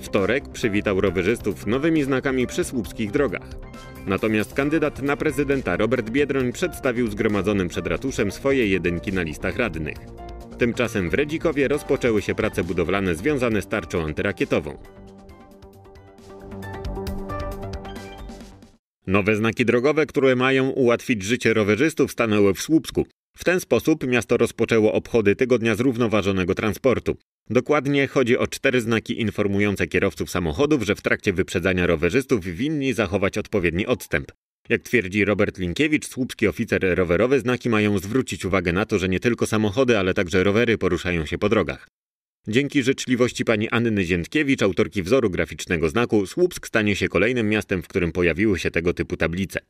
wtorek przywitał rowerzystów nowymi znakami przy słupskich drogach. Natomiast kandydat na prezydenta Robert Biedroń przedstawił zgromadzonym przed ratuszem swoje jedynki na listach radnych. Tymczasem w Redzikowie rozpoczęły się prace budowlane związane z tarczą antyrakietową. Nowe znaki drogowe, które mają ułatwić życie rowerzystów, stanęły w Słupsku. W ten sposób miasto rozpoczęło obchody Tygodnia Zrównoważonego Transportu. Dokładnie chodzi o 4 znaki informujące kierowców samochodów, że w trakcie wyprzedzania rowerzystów winni zachować odpowiedni odstęp. Jak twierdzi Robert Linkiewicz, słupski oficer rowerowy, znaki mają zwrócić uwagę na to, że nie tylko samochody, ale także rowery poruszają się po drogach. Dzięki życzliwości pani Anny Ziętkiewicz, autorki wzoru graficznego znaku, Słupsk stanie się kolejnym miastem, w którym pojawiły się tego typu tablice.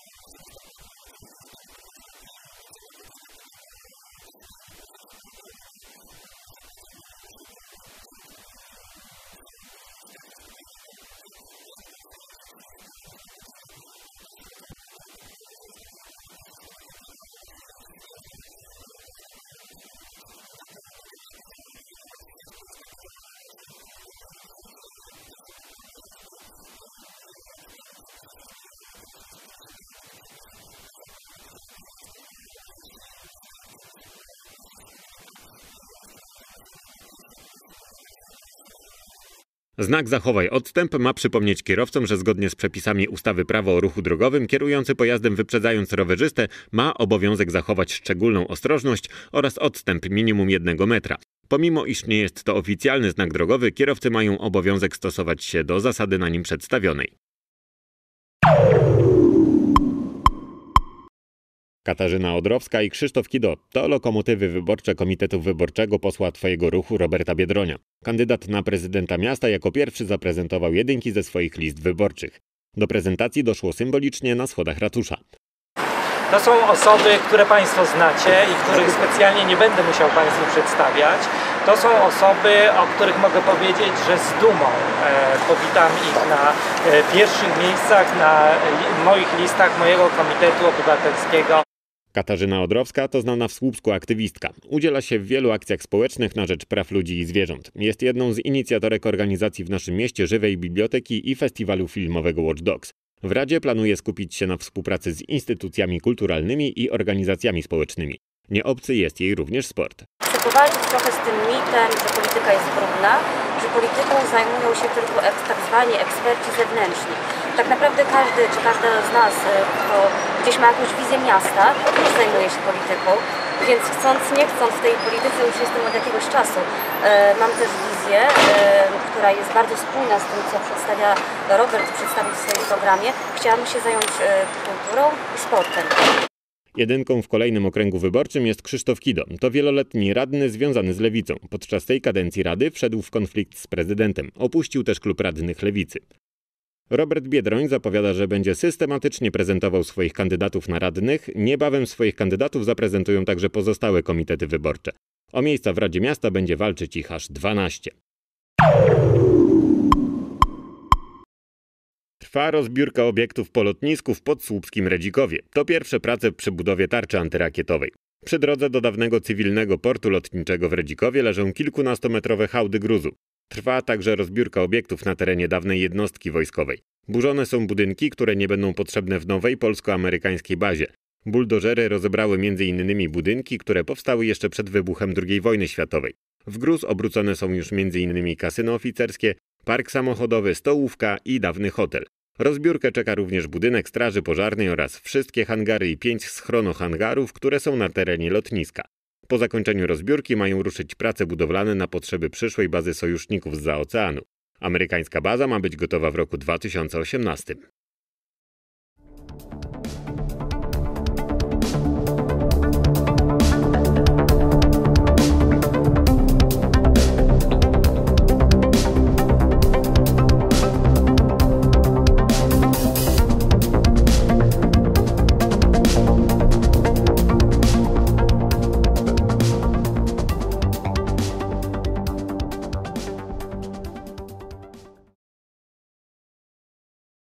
Znak "Zachowaj odstęp" ma przypomnieć kierowcom, że zgodnie z przepisami ustawy Prawo o ruchu drogowym kierujący pojazdem wyprzedzając rowerzystę ma obowiązek zachować szczególną ostrożność oraz odstęp minimum 1 metra. Pomimo iż nie jest to oficjalny znak drogowy, kierowcy mają obowiązek stosować się do zasady na nim przedstawionej. Katarzyna Odrowska i Krzysztof Kido to lokomotywy wyborcze Komitetu Wyborczego posła Twojego Ruchu Roberta Biedronia. Kandydat na prezydenta miasta jako pierwszy zaprezentował jedynki ze swoich list wyborczych. Do prezentacji doszło symbolicznie na schodach ratusza. To są osoby, które Państwo znacie i których specjalnie nie będę musiał Państwu przedstawiać. To są osoby, o których mogę powiedzieć, że z dumą powitam ich na pierwszych miejscach na moich listach mojego Komitetu Obywatelskiego. Katarzyna Odrowska to znana w Słupsku aktywistka. Udziela się w wielu akcjach społecznych na rzecz praw ludzi i zwierząt. Jest jedną z inicjatorek organizacji w naszym mieście Żywej Biblioteki i festiwalu filmowego Watch Dogs. W Radzie planuje skupić się na współpracy z instytucjami kulturalnymi i organizacjami społecznymi. Nie obcy jest jej również sport. Chcę powalczyć trochę z tym mitem, że polityka jest brudna, że polityką zajmują się tylko tak zwani eksperci zewnętrzni. Tak naprawdę każdy czy każda z nas, kto gdzieś ma jakąś wizję miasta, też zajmuje się polityką, więc chcąc, nie chcąc w tej polityce już jestem od jakiegoś czasu. Mam też wizję, która jest bardzo spójna z tym, co Robert przedstawił w swoim programie. Chciałabym się zająć kulturą i sportem. Jedynką w kolejnym okręgu wyborczym jest Krzysztof Kido. To wieloletni radny związany z Lewicą. Podczas tej kadencji rady wszedł w konflikt z prezydentem. Opuścił też klub radnych Lewicy. Robert Biedroń zapowiada, że będzie systematycznie prezentował swoich kandydatów na radnych. Niebawem swoich kandydatów zaprezentują także pozostałe komitety wyborcze. O miejsca w Radzie Miasta będzie walczyć ich aż 12. Trwa rozbiórka obiektów po lotnisku w podsłupskim Redzikowie. To pierwsze prace przy budowie tarczy antyrakietowej. Przy drodze do dawnego cywilnego portu lotniczego w Redzikowie leżą kilkunastometrowe hałdy gruzu. Trwa także rozbiórka obiektów na terenie dawnej jednostki wojskowej. Burzone są budynki, które nie będą potrzebne w nowej polsko-amerykańskiej bazie. Buldożery rozebrały m.in. budynki, które powstały jeszcze przed wybuchem II wojny światowej. W gruz obrócone są już m.in. kasyno oficerskie, park samochodowy, stołówka i dawny hotel. Rozbiórkę czeka również budynek straży pożarnej oraz wszystkie hangary i 5 schronohangarów, które są na terenie lotniska. Po zakończeniu rozbiórki mają ruszyć prace budowlane na potrzeby przyszłej bazy sojuszników zza oceanu. Amerykańska baza ma być gotowa w roku 2018.